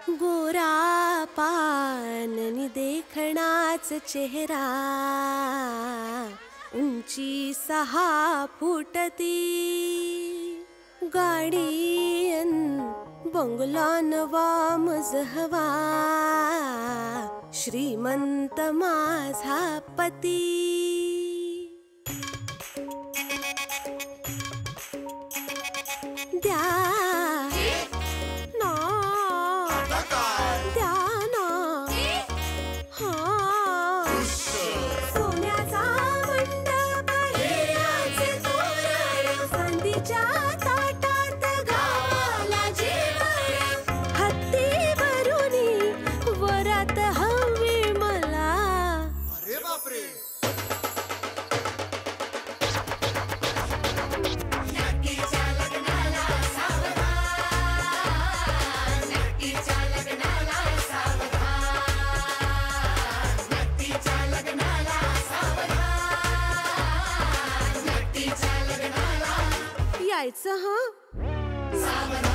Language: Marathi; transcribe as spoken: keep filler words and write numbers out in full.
गोरा पाननी देखणाच चेहरा, उंची सहा फुटती, गाडीयन बंगला नवा मजहवा, श्रीमंत माझा पती. द्या ना, द्या ना, हा. सोन्याचा मंडप, हिऱ्याचे तोरण, चांदीच्या ताटात गावाला जेवण, हत्तीवरुनी वरात हवी मला. अरे बापरे. यायचं हं.